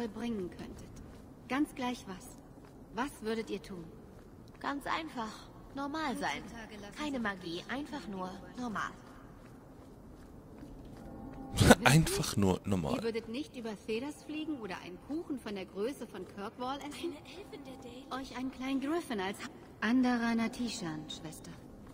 vollbringen könntet. Ganz gleich was. Was würdet ihr tun? Ganz einfach. Normal sein. Keine Magie, einfach nur normal. Einfach nur normal. Ihr würdet nicht über Thedas fliegen oder einen Kuchen von der Größe von Kirkwall essen? Eine Elfin der Dale? Euch einen kleinen Griffin als anderer Natishan, Schwester.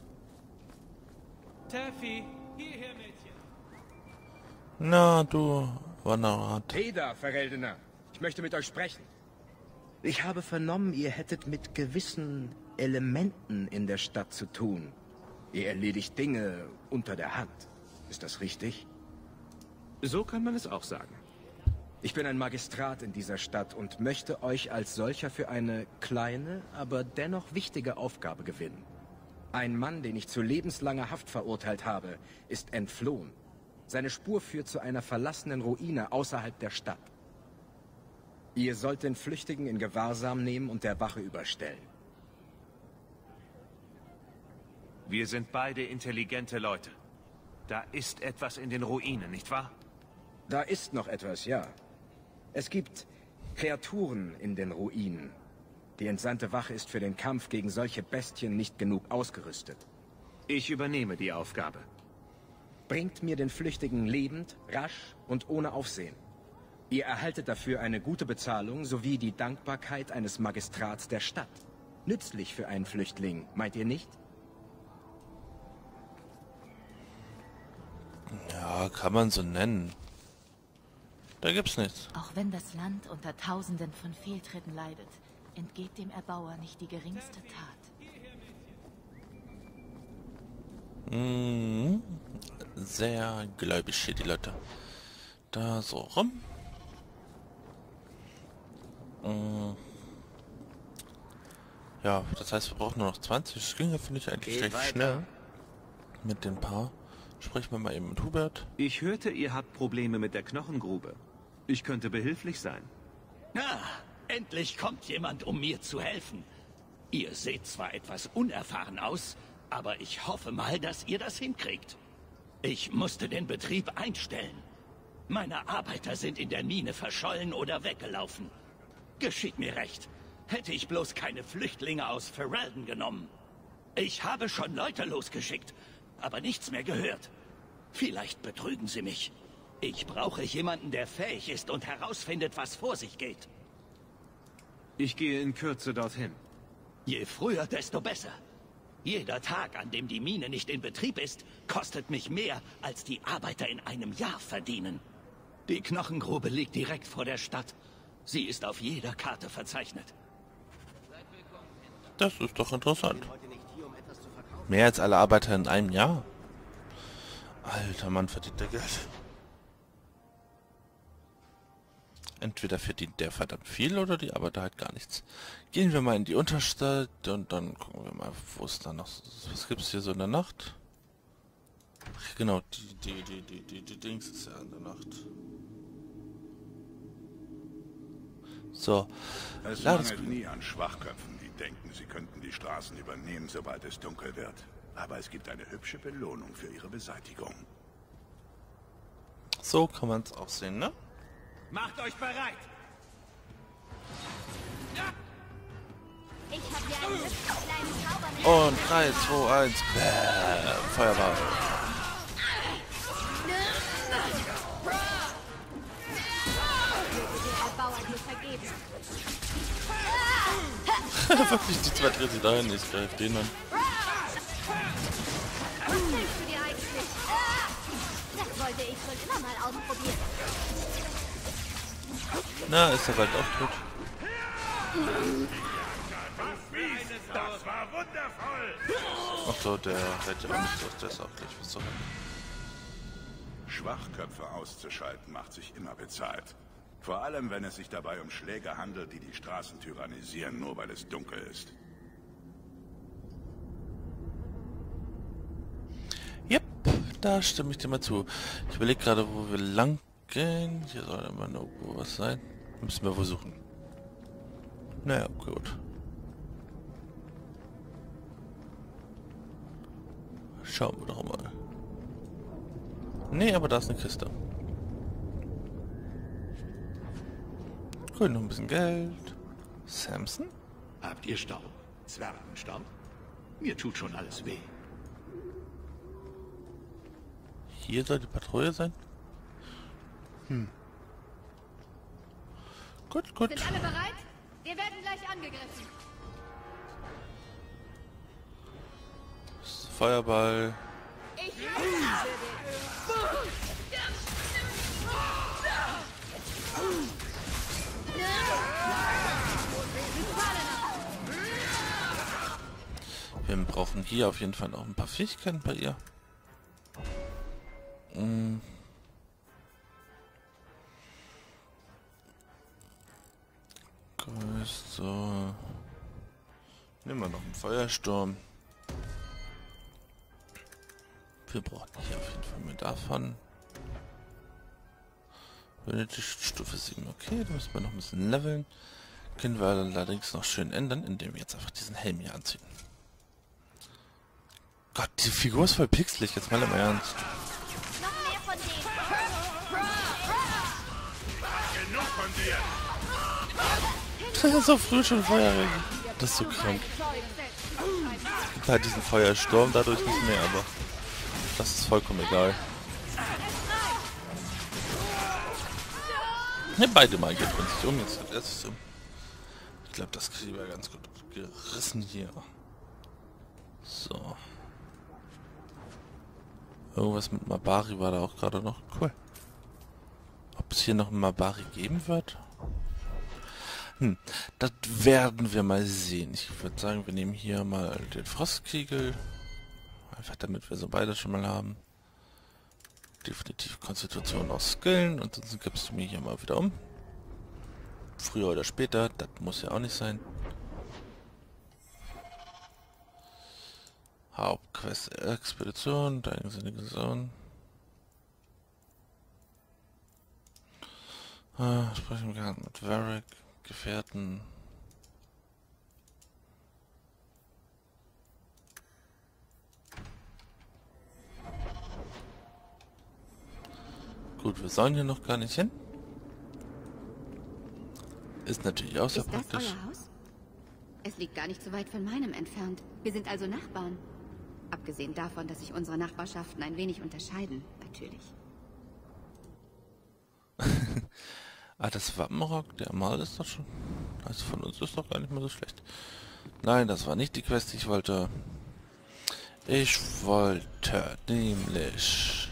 Taffy, hierher, Mädchen. Na, du Wanderer. Theda, Vergeldener. Ich möchte mit euch sprechen. Ich habe vernommen, ihr hättet mit gewissen Elementen in der Stadt zu tun. Ihr erledigt Dinge unter der Hand. Ist das richtig? So kann man es auch sagen. Ich bin ein Magistrat in dieser Stadt und möchte euch als solcher für eine kleine, aber dennoch wichtige Aufgabe gewinnen. Ein Mann, den ich zu lebenslanger Haft verurteilt habe, ist entflohen. Seine Spur führt zu einer verlassenen Ruine außerhalb der Stadt. Ihr sollt den Flüchtigen in Gewahrsam nehmen und der Wache überstellen. Wir sind beide intelligente Leute. Da ist etwas in den Ruinen, nicht wahr? Da ist noch etwas, ja. Es gibt Kreaturen in den Ruinen. Die entsandte Wache ist für den Kampf gegen solche Bestien nicht genug ausgerüstet. Ich übernehme die Aufgabe. Bringt mir den Flüchtigen lebend, rasch und ohne Aufsehen. Ihr erhaltet dafür eine gute Bezahlung sowie die Dankbarkeit eines Magistrats der Stadt. Nützlich für einen Flüchtling, meint ihr nicht? Ja, kann man so nennen. Da gibt's nichts. Auch wenn das Land unter Tausenden von Fehltritten leidet, entgeht dem Erbauer nicht die geringste Tat. Mhm. Sehr gläubig hier die Leute. Da so rum. Ja, das heißt, wir brauchen nur noch 20. Das ging ja, finde ich, eigentlich recht schnell. Mit den Paar. Sprechen wir mal eben mit Hubert. Ich hörte, ihr habt Probleme mit der Knochengrube. Ich könnte behilflich sein. Na, endlich kommt jemand, um mir zu helfen. Ihr seht zwar etwas unerfahren aus, aber ich hoffe mal, dass ihr das hinkriegt. Ich musste den Betrieb einstellen. Meine Arbeiter sind in der Mine verschollen oder weggelaufen. Geschieht mir recht. Hätte ich bloß keine Flüchtlinge aus Ferelden genommen. Ich habe schon Leute losgeschickt, aber nichts mehr gehört. Vielleicht betrügen sie mich. Ich brauche jemanden, der fähig ist und herausfindet, was vor sich geht. Ich gehe in Kürze dorthin. Je früher, desto besser. Jeder Tag, an dem die Mine nicht in Betrieb ist, kostet mich mehr, als die Arbeiter in einem Jahr verdienen. Die Knochengrube liegt direkt vor der Stadt. Sie ist auf jeder Karte verzeichnet. Das ist doch interessant. Mehr als alle Arbeiter in einem Jahr. Alter Mann, verdient der Geld. Entweder verdient der verdammt viel oder die Arbeiter halt gar nichts. Gehen wir mal in die Unterstadt und dann gucken wir mal, wo es da noch... Was gibt's hier so in der Nacht? Ach, genau, die Dings ist ja in der Nacht. So. Es mangelt nie an Schwachköpfen, die denken, sie könnten die Straßen übernehmen, sobald es dunkel wird. Aber es gibt eine hübsche Belohnung für ihre Beseitigung. So kann man es auch sehen, ne? Macht euch bereit! Ich habe hier einen hübschen kleinen Zaubermann. Und 3, 2, 1, bäm, Feuerball. Wirklich, die zwei drehen sich dahin, ich greife den an. Was denkst du dir eigentlich? Das wollte ich schon immer mal ausprobieren. Na, ist er bald auch tot. Das war wundervoll! Ach so, der hält ja auch nicht aus, der ist auch gleich was zu haben. Schwachköpfe auszuschalten macht sich immer bezahlt. Vor allem, wenn es sich dabei um Schläger handelt, die die Straßen tyrannisieren, nur weil es dunkel ist. Yep, da stimme ich dir mal zu. Ich überlege gerade, wo wir lang gehen. Hier soll immer noch was sein. Müssen wir wohl suchen. Naja, gut. Schauen wir doch mal. Nee, aber da ist eine Kiste. Cool, noch ein bisschen Geld. Samson? Habt ihr Staub? Zwergenstaub? Mir tut schon alles weh. Hier soll die Patrouille sein? Gut, gut. Sind alle bereit? Wir werden gleich angegriffen. Feuerball. Ich Wir brauchen hier auf jeden Fall noch ein paar Fähigkeiten bei ihr. So. Nehmen wir noch einen Feuersturm. Wir brauchen hier auf jeden Fall mehr davon. Benötigt Stufe 7. Okay, da müssen wir noch ein bisschen leveln. Können wir allerdings noch schön ändern, indem wir jetzt einfach diesen Helm hier anziehen. Gott, die Figur ist voll pixelig, jetzt mal im Ernst. noch mehr von denen. Genug von dir! Das ist so früh schon Feuerregen. Das ist so krank. Es gibt halt diesen Feuersturm dadurch nicht mehr, aber das ist vollkommen egal. Ne, beide mal geht uns um. Jetzt hat es so. Ich glaube, das kriegen wir ganz gut gerissen hier. So. Irgendwas mit Mabari war da auch gerade noch. Cool. Ob es hier noch einen Mabari geben wird? Das werden wir mal sehen. Ich würde sagen, wir nehmen hier mal den Frostkegel. Einfach damit wir so beide schon mal haben. Definitiv Konstitution aus Skillen. Und sonst gibst du mir hier mal wieder um. Früher oder später. Das muss ja auch nicht sein. Hauptquest Expedition. Eigensinnige Zone. Sprechen wir mit Varric. Gefährten. Gut, wir sollen hier noch gar nicht hin. Ist natürlich auch sehr Ist das praktisch. euer Haus? Es liegt gar nicht so weit von meinem entfernt. Wir sind also Nachbarn. Abgesehen davon, dass sich unsere Nachbarschaften ein wenig unterscheiden, natürlich. Ah, das Wappenrock, der Mal ist doch schon. Also von uns ist doch gar nicht mehr so schlecht. Nein, das war nicht die Quest, die ich wollte. Ich wollte nämlich...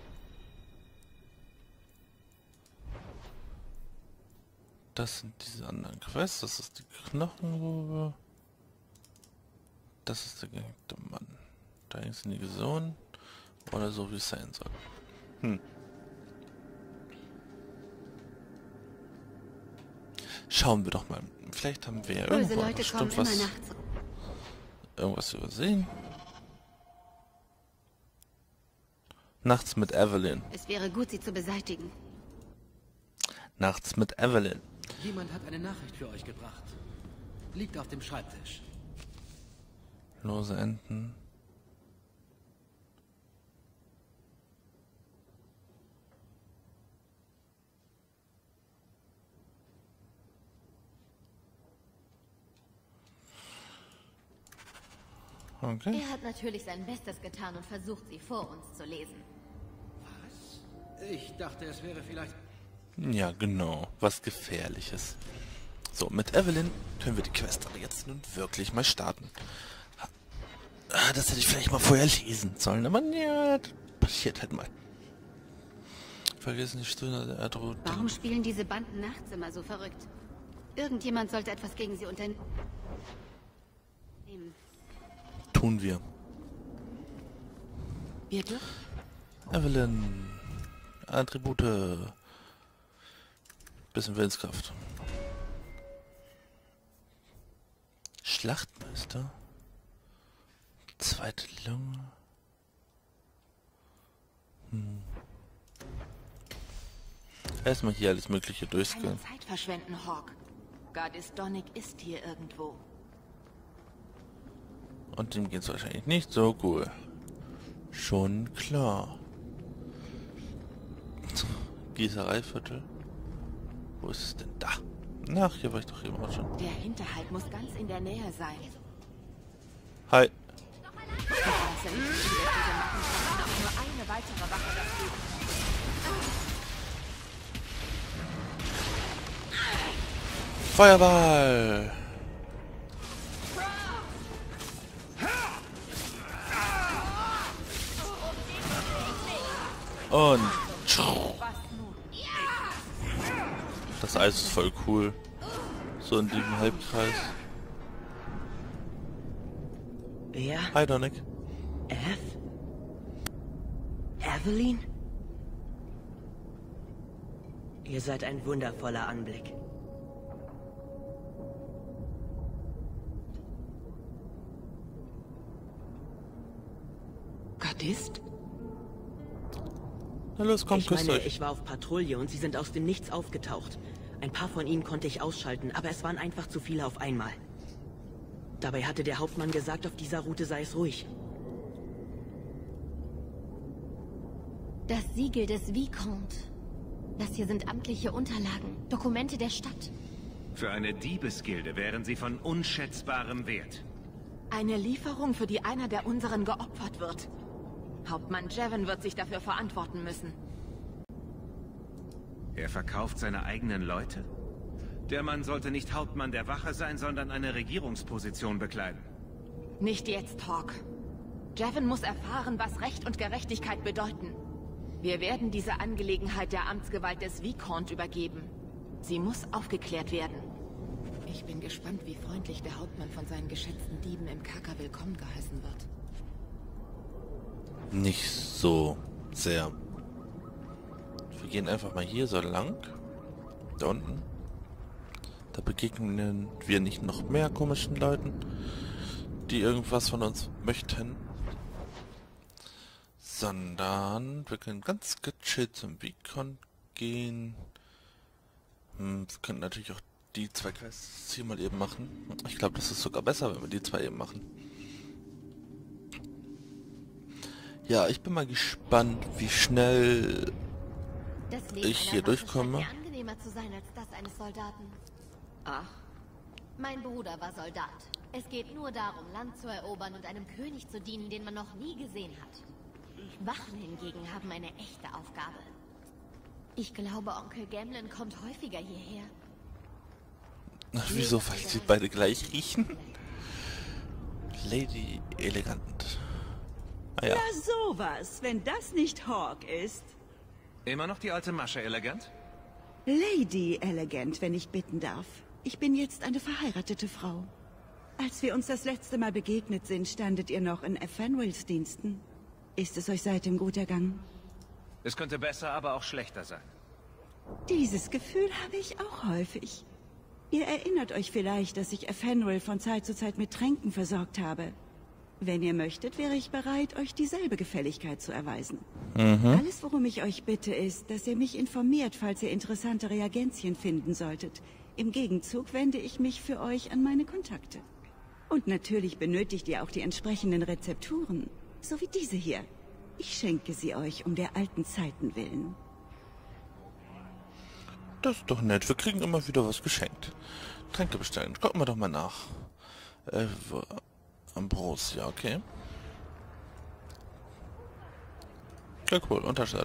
Das sind diese anderen Quests. Das ist die Knochengrube. Das ist der gehängte Mann. Da ist die Sohn. Oder so, wie es sein soll. Schauen wir doch mal. Vielleicht haben wir ja Böse irgendwo Leute kommen bestimmt immer was, nachts. irgendwas übersehen. Nachts mit Evelyn. Es wäre gut, sie zu beseitigen. Nachts mit Evelyn. Jemand hat eine Nachricht für euch gebracht. Liegt auf dem Schreibtisch. Lose Enten. Okay. Er hat natürlich sein Bestes getan und versucht, sie vor uns zu lesen. Was? Ich dachte, es wäre vielleicht... Ja, genau. Was Gefährliches. So, mit Evelyn können wir die Quest aber jetzt nun wirklich mal starten. Das hätte ich vielleicht mal vorher lesen sollen, aber ja, das passiert halt mal. Vergessen die Stunde der Erdrot. Warum spielen diese Banden nachts immer so verrückt? Irgendjemand sollte etwas gegen sie unternehmen. Tun wir. Wir dürfen... Evelyn. Attribute. Bisschen Willenskraft. Schlachtmeister. Zweite Lunge. Erstmal hier alles Mögliche durchgehen. Keine Zeit verschwenden, Hawk. Gardis Donnic ist hier irgendwo. Und dem geht's wahrscheinlich nicht so gut. Schon klar. Gießereiviertel. Wo ist es denn da? Ach, hier war ich doch eben schon. Der Hinterhalt muss ganz in der Nähe sein. Hi. Ich weiß ja nicht, wie wir diese machen können, auch nur eine weitere Wache das geht. Feuerball! Und das Eis ist voll cool. So in diesem Halbkreis. Wer? Hi Donik. Evelyn? Ihr seid ein wundervoller Anblick. Gardist? Na los, komm, küsst euch. Ich war auf Patrouille und sie sind aus dem Nichts aufgetaucht. Ein paar von ihnen konnte ich ausschalten, aber es waren einfach zu viele auf einmal. Dabei hatte der Hauptmann gesagt, auf dieser Route sei es ruhig. Das Siegel des Vicomte. Das hier sind amtliche Unterlagen, Dokumente der Stadt. Für eine Diebesgilde wären sie von unschätzbarem Wert. Eine Lieferung, für die einer der unseren geopfert wird. Hauptmann Jevon wird sich dafür verantworten müssen. Er verkauft seine eigenen Leute? Der Mann sollte nicht Hauptmann der Wache sein, sondern eine Regierungsposition bekleiden. Nicht jetzt, Hawk. Jevon muss erfahren, was Recht und Gerechtigkeit bedeuten. Wir werden diese Angelegenheit der Amtsgewalt des Vicomte übergeben. Sie muss aufgeklärt werden. Ich bin gespannt, wie freundlich der Hauptmann von seinen geschätzten Dieben im Kerker willkommen geheißen wird. Nicht so sehr. Wir gehen einfach mal hier so lang. Da unten. Da begegnen wir nicht noch mehr komischen Leuten, die irgendwas von uns möchten. Sondern wir können ganz gechillt zum Vicomte gehen. Wir können natürlich auch die zwei Quests hier mal eben machen. Ich glaube, das ist sogar besser, wenn wir die zwei eben machen. Ja, ich bin mal gespannt, wie schnell ich hier durchkomme. Scheint mir angenehmer zu sein als das eines Soldaten. Ach, Mein Bruder war Soldat. Es geht nur darum, Land zu erobern und einem König zu dienen, den man noch nie gesehen hat. Wachen hingegen haben eine echte Aufgabe. Ich glaube, Onkel Gamlen kommt häufiger hierher. Wieso, weil sie beide gleich riechen? Lady Elegant. Ah ja. Na sowas, wenn das nicht Hawk ist. Immer noch die alte Masche, Elegant? Lady Elegant, wenn ich bitten darf. Ich bin jetzt eine verheiratete Frau. Als wir uns das letzte Mal begegnet sind, standet ihr noch in Fenwills Diensten. Ist es euch seitdem gut ergangen? Es könnte besser, aber auch schlechter sein. Dieses Gefühl habe ich auch häufig. Ihr erinnert euch vielleicht, dass ich Fenwill von Zeit zu Zeit mit Tränken versorgt habe. Wenn ihr möchtet, wäre ich bereit, euch dieselbe Gefälligkeit zu erweisen. Alles, worum ich euch bitte, ist, dass ihr mich informiert, falls ihr interessante Reagenzien finden solltet. Im Gegenzug wende ich mich für euch an meine Kontakte. Und natürlich benötigt ihr auch die entsprechenden Rezepturen, so wie diese hier. Ich schenke sie euch um der alten Zeiten willen. Das ist doch nett. Wir kriegen immer wieder was geschenkt. Tränke bestellen. Gucken wir doch mal nach. Ambrosia, okay. Ja, cool. Unterstadt.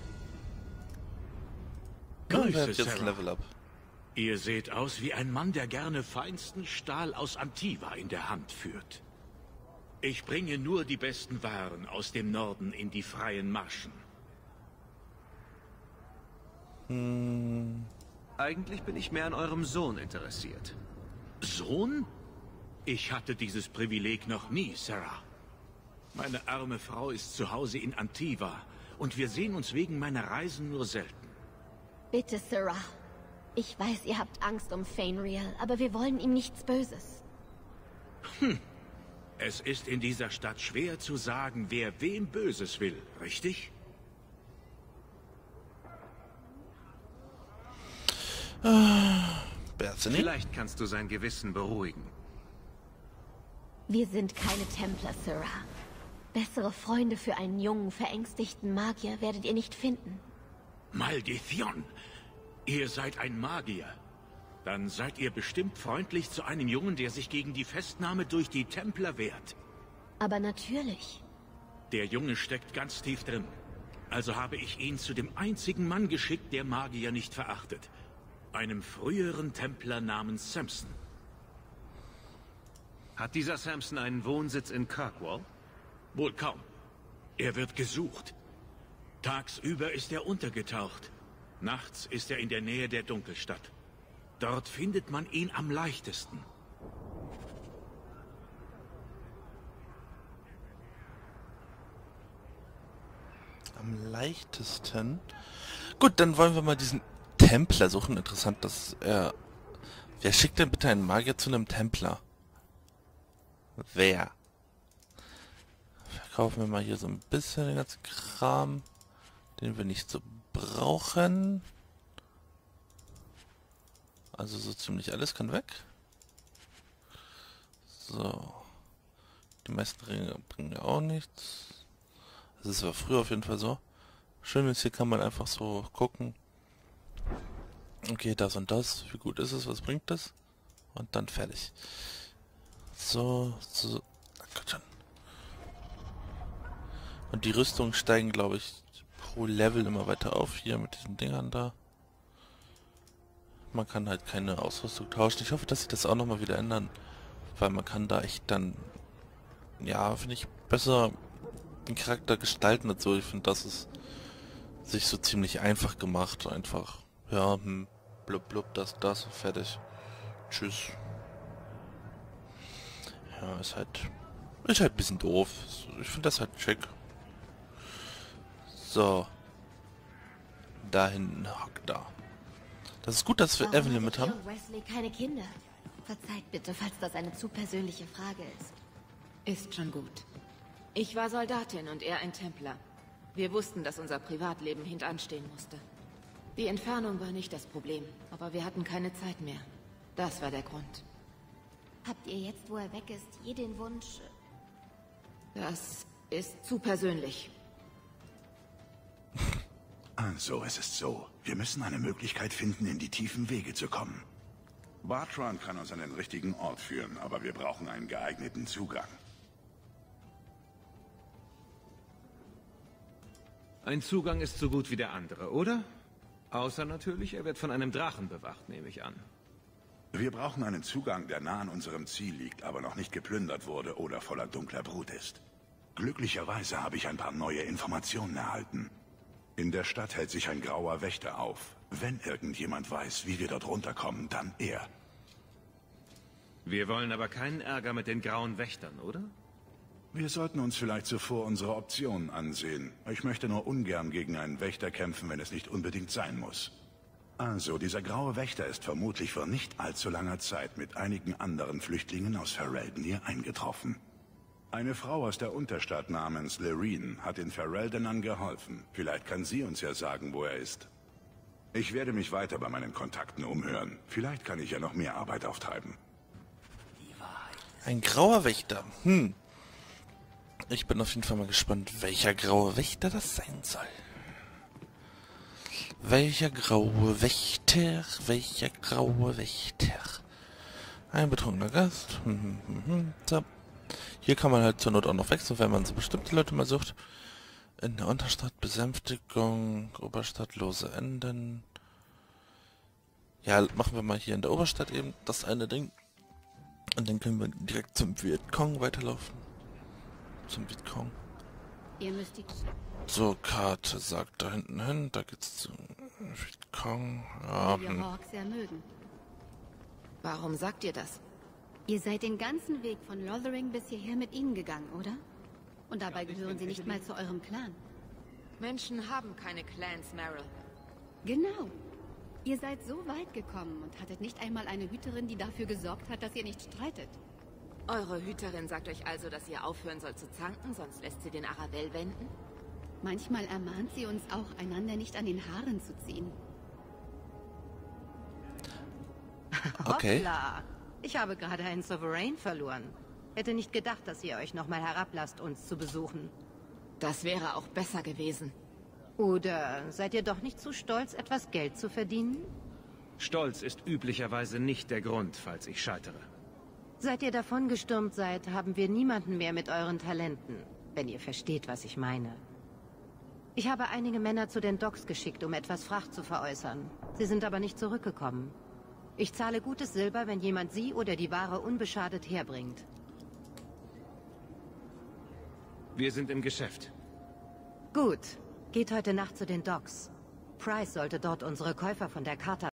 Grüße, jetzt Sarah. Level Up. Ihr seht aus wie ein Mann, der gerne feinsten Stahl aus Antiva in der Hand führt. Ich bringe nur die besten Waren aus dem Norden in die freien Marschen. Eigentlich bin ich mehr an eurem Sohn interessiert. Sohn? Ich hatte dieses Privileg noch nie, Sarah. Meine arme Frau ist zu Hause in Antiva und wir sehen uns wegen meiner Reisen nur selten. Bitte, Sarah. Ich weiß, ihr habt Angst um Fainriel, aber wir wollen ihm nichts Böses. Es ist in dieser Stadt schwer zu sagen, wer wem Böses will, richtig? Bethany? Vielleicht kannst du sein Gewissen beruhigen. Wir sind keine Templer, Sarah. Bessere Freunde für einen jungen, verängstigten Magier werdet ihr nicht finden. Maldition! Ihr seid ein Magier. Dann seid ihr bestimmt freundlich zu einem Jungen, der sich gegen die Festnahme durch die Templer wehrt. Aber natürlich. Der Junge steckt ganz tief drin. Also habe ich ihn zu dem einzigen Mann geschickt, der Magier nicht verachtet. Einem früheren Templer namens Samson. Hat dieser Samson einen Wohnsitz in Kirkwall? Wohl kaum. Er wird gesucht. Tagsüber ist er untergetaucht. Nachts ist er in der Nähe der Dunkelstadt. Dort findet man ihn am leichtesten. Am leichtesten? Gut, dann wollen wir mal diesen Templer suchen. Interessant, dass er... Wer schickt denn bitte einen Magier zu einem Templer? Wer? Verkaufen wir mal hier so ein bisschen den ganzen Kram, den wir nicht so brauchen. Also so ziemlich alles kann weg. So. Die meisten Ringe bringen ja auch nichts. Das war früher auf jeden Fall so. Schön ist, hier kann man einfach so gucken. Okay, das und das. Wie gut ist es? Was bringt das? Und dann fertig. So. Gott schon. Und die Rüstungen steigen, glaube ich, pro Level immer weiter auf. Hier mit diesen Dingern da. Man kann halt keine Ausrüstung tauschen. Ich hoffe, dass sie das auch nochmal wieder ändern. Weil man kann da echt dann, ja, finde ich, besser den Charakter gestalten und so. Ich finde, das ist sich so ziemlich einfach gemacht. Einfach, ja, blub, blub, das, fertig. Tschüss. Ja, ist halt ein bisschen doof. Ich finde das halt schick. So. Da hinten hockt da. Das ist gut, dass wir Evelyn mit haben. Wesley keine Kinder. Verzeiht bitte, falls das eine zu persönliche Frage ist. Ist schon gut. Ich war Soldatin und er ein Templer. Wir wussten, dass unser Privatleben hintanstehen musste. Die Entfernung war nicht das Problem, aber wir hatten keine Zeit mehr. Das war der Grund. Habt ihr jetzt, wo er weg ist, je den Wunsch... Das ist zu persönlich. Also, es ist so. Wir müssen eine Möglichkeit finden, in die tiefen Wege zu kommen. Bartran kann uns an den richtigen Ort führen, aber wir brauchen einen geeigneten Zugang. Ein Zugang ist so gut wie der andere, oder? Außer natürlich, er wird von einem Drachen bewacht, nehme ich an. Wir brauchen einen Zugang, der nah an unserem Ziel liegt, aber noch nicht geplündert wurde oder voller dunkler Brut ist. Glücklicherweise habe ich ein paar neue Informationen erhalten. In der Stadt hält sich ein grauer Wächter auf. Wenn irgendjemand weiß, wie wir dort runterkommen, dann er. Wir wollen aber keinen Ärger mit den grauen Wächtern, oder? Wir sollten uns vielleicht zuvor unsere Optionen ansehen. Ich möchte nur ungern gegen einen Wächter kämpfen, wenn es nicht unbedingt sein muss. Also, dieser graue Wächter ist vermutlich vor nicht allzu langer Zeit mit einigen anderen Flüchtlingen aus Ferelden hier eingetroffen. Eine Frau aus der Unterstadt namens Loreen hat den Fereldenern geholfen. Vielleicht kann sie uns ja sagen, wo er ist. Ich werde mich weiter bei meinen Kontakten umhören. Vielleicht kann ich ja noch mehr Arbeit auftreiben. Ein grauer Wächter. Ich bin auf jeden Fall mal gespannt, welcher graue Wächter das sein soll. Welcher graue Wächter? Welcher graue Wächter? Ein betrunkener Gast. So. Hier kann man halt zur Not auch noch wechseln, wenn man so bestimmte Leute mal sucht. In der Unterstadt Besänftigung, Oberstadt lose Enden. Ja, machen wir mal hier in der Oberstadt eben das eine Ding. Und dann können wir direkt zum Vietcong weiterlaufen. Zum Vietcong. Ihr müsst die... So, Karte sagt da hinten hin. Da geht's zum Vietcong. Ja, die Hawks sehr mögen. Warum sagt ihr das? Ihr seid den ganzen Weg von Lothering bis hierher mit ihnen gegangen, oder? Und dabei gehören sie nicht mal zu eurem Clan. Menschen haben keine Clans, Meryl. Genau. Ihr seid so weit gekommen und hattet nicht einmal eine Hüterin, die dafür gesorgt hat, dass ihr nicht streitet. Eure Hüterin sagt euch also, dass ihr aufhören sollt zu zanken, sonst lässt sie den Aravel wenden? Manchmal ermahnt sie uns auch, einander nicht an den Haaren zu ziehen. Okay. Hoppla. Ich habe gerade einen Sovereign verloren. Hätte nicht gedacht, dass ihr euch nochmal herablasst, uns zu besuchen. Das wäre auch besser gewesen. Oder seid ihr doch nicht zu stolz, etwas Geld zu verdienen? Stolz ist üblicherweise nicht der Grund, falls ich scheitere. Seit ihr davongestürmt seid, haben wir niemanden mehr mit euren Talenten, wenn ihr versteht, was ich meine. Ich habe einige Männer zu den Docks geschickt, um etwas Fracht zu veräußern. Sie sind aber nicht zurückgekommen. Ich zahle gutes Silber, wenn jemand sie oder die Ware unbeschadet herbringt. Wir sind im Geschäft. Gut. Geht heute Nacht zu den Docks. Price sollte dort unsere Käufer von der Karte